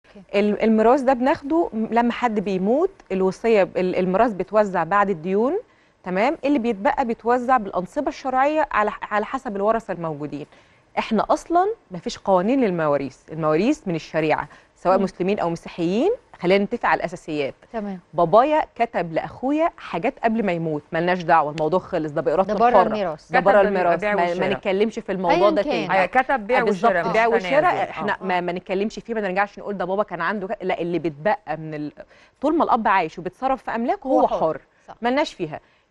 الميراث ده بناخده لما حد بيموت، الوصيه الميراث بيتوزع بعد الديون، تمام. اللي بيتبقى بيتوزع بالانصبه الشرعيه على حسب الورثه الموجودين. احنا اصلا ما فيش قوانين للمواريث، المواريث من الشريعه سواء مسلمين او مسيحيين. خلينا نتفق على الاساسيات. تمام. بابايا كتب لاخويا حاجات قبل ما يموت، مالناش دعوه، الموضوع خلص، ده بارادته الحره، ده بره الميراث، ده بره الميراث، ما نتكلمش في الموضوع ده تاني. كتب بيع وشراء، بيع وشراء احنا ما نتكلمش فيه، ما نرجعش نقول ده بابا كان عنده لا، اللي بيتبقى طول ما الاب عايش وبيتصرف في املاكه هو حر، مالناش فيها.